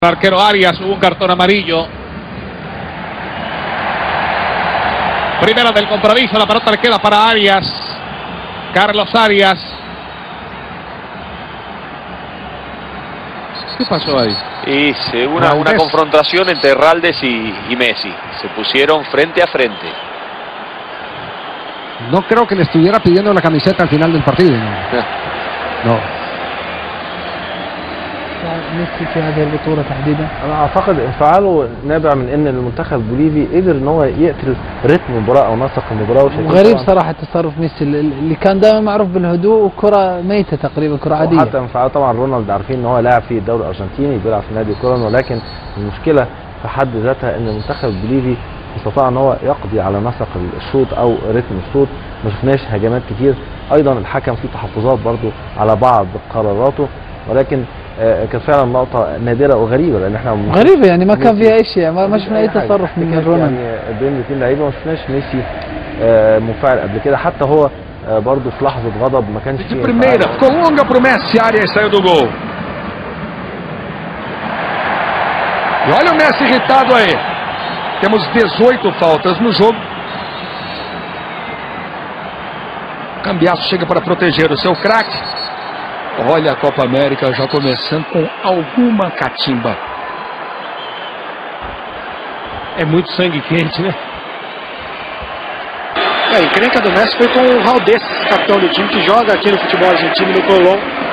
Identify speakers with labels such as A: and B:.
A: El arquero Arias, hubo un cartón amarillo. Primera del compromiso, la pelota le queda para Arias. Carlos Arias. ¿Qué pasó ahí?
B: Y una confrontación entre Raldes y Messi. Se pusieron frente a frente.
C: No creo que le estuviera pidiendo la camiseta al final del partido. No.
D: ميسي في هذه البطولة تحديدا.
E: انا اعتقد انفعاله نابع من ان المنتخب البوليفي قدر ان هو يقتل رتم المباراة او نسق المباراة.
D: غريب صراحة تصرف ميسي اللي كان دائما معروف بالهدوء وكرة ميتة تقريبا، كرة عادية.
E: حتى انفعاله طبعا رونالد عارفين ان هو لاعب في الدوري الارجنتيني بيلعب في نادي كولون، ولكن المشكلة في حد ذاتها ان المنتخب البوليفي استطاع ان هو يقضي على نسق الشوط او رتم الشوط. ما شفناش هجمات كتير. ايضا الحكم فيه تحفظات برضو على بعض قراراته، ولكن كانت فعلا لقطه نادره وغريبه لان احنا
D: غريبه يعني ما كان فيها اي شيء، ما شفنا اي تصرف من رونالد
E: يعني بين الاثنين لعيبه. ما شفناش ميسي منفعل قبل كده، حتى هو برضه في لحظه غضب ما كانش فيه.
F: primeira ficou longa pro Messi, Arias saiu do gol. E olha o Messi irritado aí. Temos 18 faltas no jogo. Cambiasso chega para proteger o seu craque. Olha a Copa América já começando com alguma catimba.
A: É muito sangue quente, né?
G: A encrenca do Messi foi com o Raldés, capitão do time que joga aqui no futebol argentino no Colón.